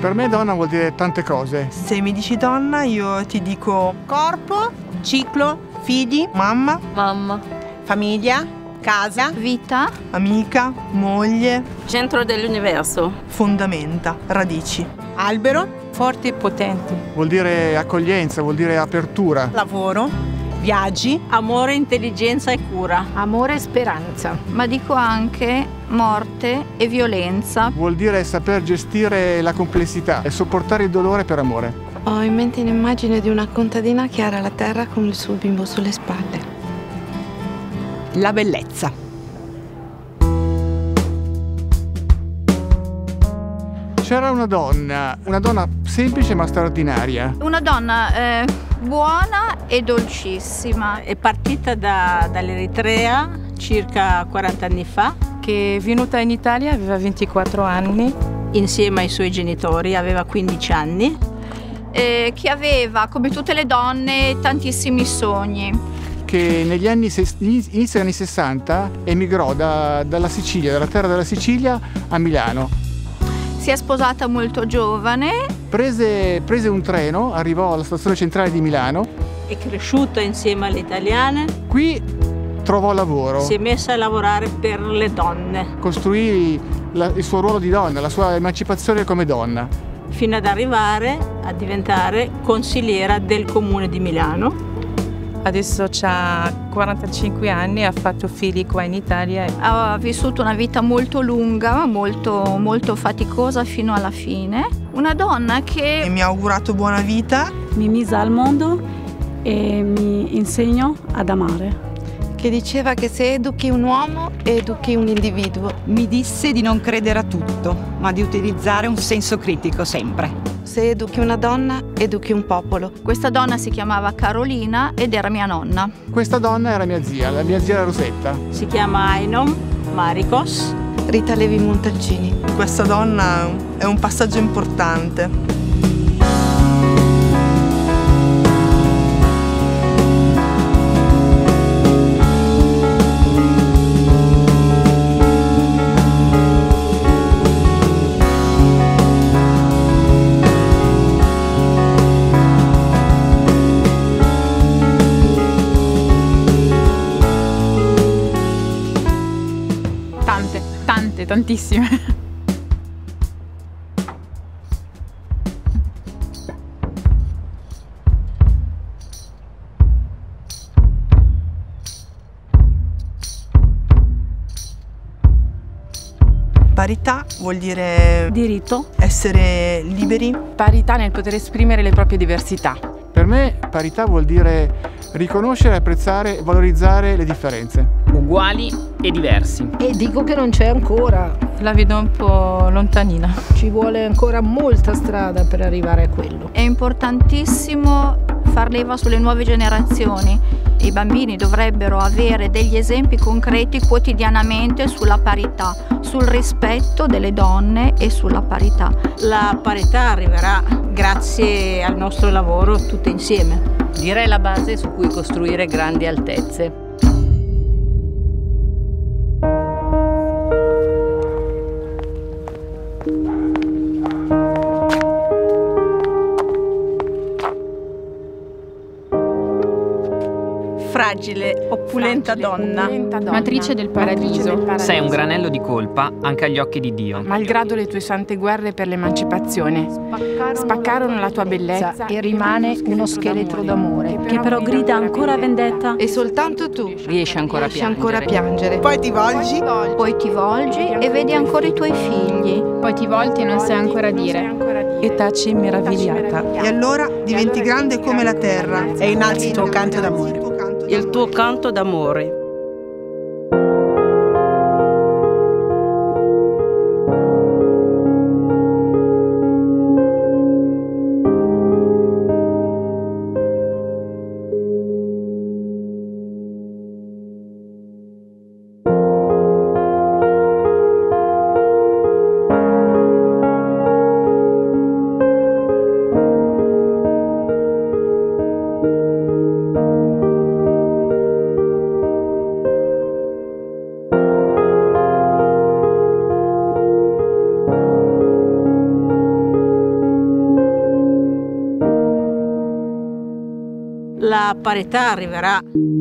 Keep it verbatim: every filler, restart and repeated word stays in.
Per me donna vuol dire tante cose. Se mi dici donna, io ti dico corpo, ciclo, figli, mamma, Mamma. famiglia, casa, Vita. amica, moglie, Centro dell'universo. fondamenta, radici. albero, Forti e potenti. Vuol dire accoglienza, vuol dire apertura. lavoro, viaggi, Amore, intelligenza e cura. Amore e speranza. Ma dico anche morte e violenza. Vuol dire saper gestire la complessità e sopportare il dolore per amore. Ho in mente l'immagine di una contadina che ara la terra con il suo bimbo sulle spalle. la bellezza. C'era una donna, una donna semplice ma straordinaria. Una donna eh, buona e dolcissima. È partita da- dall'Eritrea circa quaranta anni fa, Che è venuta in Italia, aveva ventiquattro anni. insieme ai suoi genitori, aveva quindici anni. eh, che aveva, come tutte le donne, tantissimi sogni. Che negli anni, ses- inizio degli anni sessanta emigrò da- dalla Sicilia, dalla terra della Sicilia a Milano. Si è sposata molto giovane. Prese, prese un treno, arrivò alla stazione centrale di Milano. È cresciuta insieme alle italiane, Qui trovò lavoro, si è messa a lavorare per le donne, costruì la- il suo ruolo di donna, la sua emancipazione come donna. fino ad arrivare a diventare consigliera del comune di Milano. Adesso ha quarantacinque anni, ha fatto figli qua in Italia. Ha vissuto una vita molto lunga, molto, molto faticosa fino alla fine. Una donna E che mi ha augurato buona vita. Mi mise al mondo e mi insegnò ad amare. Che diceva che se educhi un uomo, educhi un individuo. Mi disse di non credere a tutto, ma di utilizzare un senso critico sempre. Se educhi una donna, educhi un popolo. questa donna si chiamava Carolina ed era mia nonna. Questa donna era mia zia, la mia zia Rosetta. Si chiama Ainom Marikos. Rita Levi Montalcini. Questa donna è un passaggio importante. Tante, tante, tantissime. Parità vuol dire Diritto, essere liberi. Parità nel poter esprimere le proprie diversità. Per me parità vuol dire riconoscere, apprezzare e valorizzare le differenze. Uguali e diversi. E dico che non c'è ancora. La vedo un po' lontanina. Ci vuole ancora molta strada per arrivare a quello. È importantissimo far leva sulle nuove generazioni. I bambini dovrebbero avere degli esempi concreti quotidianamente sulla parità, sul rispetto delle donne e sulla parità. La parità arriverà grazie al nostro lavoro tutte insieme. Direi la base su cui costruire grandi altezze. Fragile, opulenta donna. Matrice del paradiso. Sei un granello di colpa anche agli occhi di Dio. Malgrado le tue sante guerre per l'emancipazione, spaccarono la tua bellezza E rimane uno scheletro d'amore. che però grida ancora vendetta. E soltanto tu Riesci ancora a riesci piangere. ancora a piangere. Poi ti volgi. Poi ti volgi e vedi ancora i tuoi figli. Poi ti volti e non sai ancora dire. E taci meravigliata. E allora diventi grande come la terra. e innalzi il tuo canto d'amore. Il tuo canto d'amore. la parità arriverà.